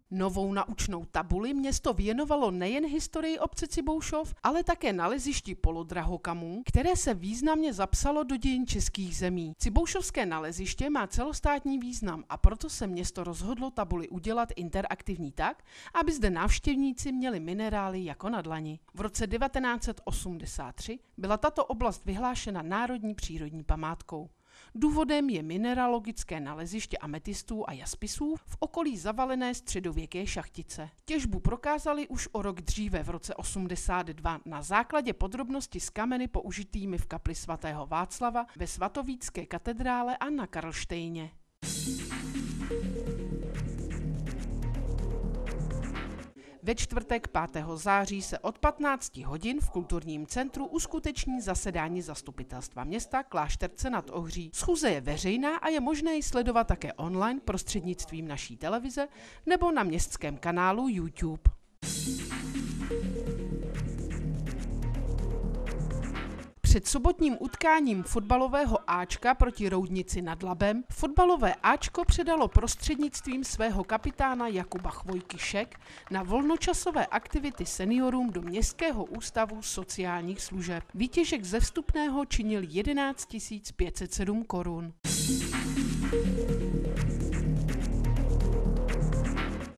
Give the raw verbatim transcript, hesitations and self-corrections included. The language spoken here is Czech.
Novou naučnou tabuli město věnovalo nejen historii obce Ciboušov, ale také nalezišti polodrahokamů, které se významně zapsalo do dějin českých zemí. Ciboušovské naleziště má celostátní význam a proto se město rozhodlo tabuli udělat interaktivní tak, aby zde návštěvníci měli minerály jako na dlani. V roce devatenáct set osmdesát tři byla tato oblast vyhlášena národní přírodní památkou. Důvodem je mineralogické naleziště ametistů a jaspisů v okolí zavalené středověké šachtice. Těžbu prokázali už o rok dříve v roce osmdesát dva na základě podrobnosti z kameny použitými v kapli svatého Václava, ve svatovícké katedrále a na Karlštejně. Ve čtvrtek pátého září se od patnácti hodin v kulturním centru uskuteční zasedání zastupitelstva města Klášterce nad Ohří. Schůze je veřejná a je možné ji sledovat také online prostřednictvím naší televize nebo na městském kanálu YouTube. Před sobotním utkáním fotbalového Ačka proti Roudnici nad Labem fotbalové Ačko předalo prostřednictvím svého kapitána Jakuba Chvojky šek na volnočasové aktivity seniorům do Městského ústavu sociálních služeb. Výtěžek ze vstupného činil jedenáct tisíc pět set sedm korun.